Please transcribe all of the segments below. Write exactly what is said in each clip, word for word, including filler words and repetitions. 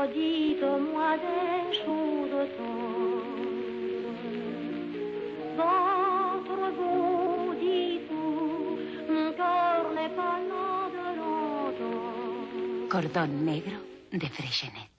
redites-moi des choses tendres. Votre beau dit tout, mon cœur n'est pas là de l'entendre. Cordón negro de Freixenet.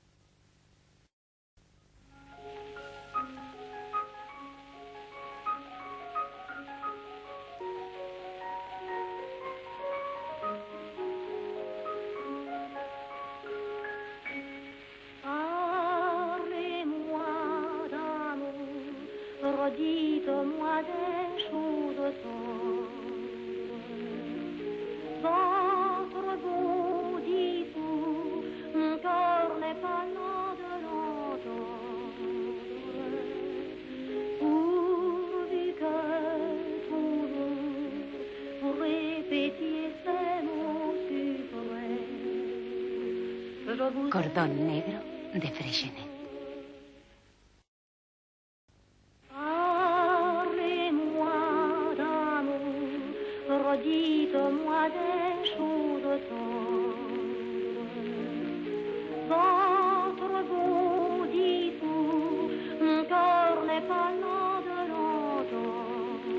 Dites-moi des choses tendres. Votre beau dit tout, mon cœur n'est pas là de l'entendre. Pourvu que toujours vous répétiez ces mots suprêmes. Je vous Cordón negro de Freixenet. Dites-moi des choses tendres. Votre beau dit tout, mon cœur n'est pas là de l'entendre.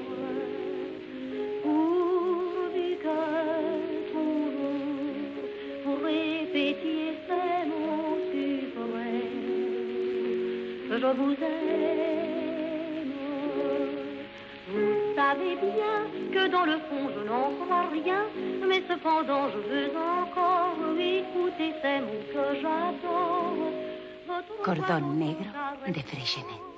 Pourvu que toujours vous répétiez ces mots suprêmes. Je vous aime. Vous savez bien que dans le fond je n'en crois rien, mais cependant je veux encore écouter ces mots que j'adore. Cordón negro de Freixenet.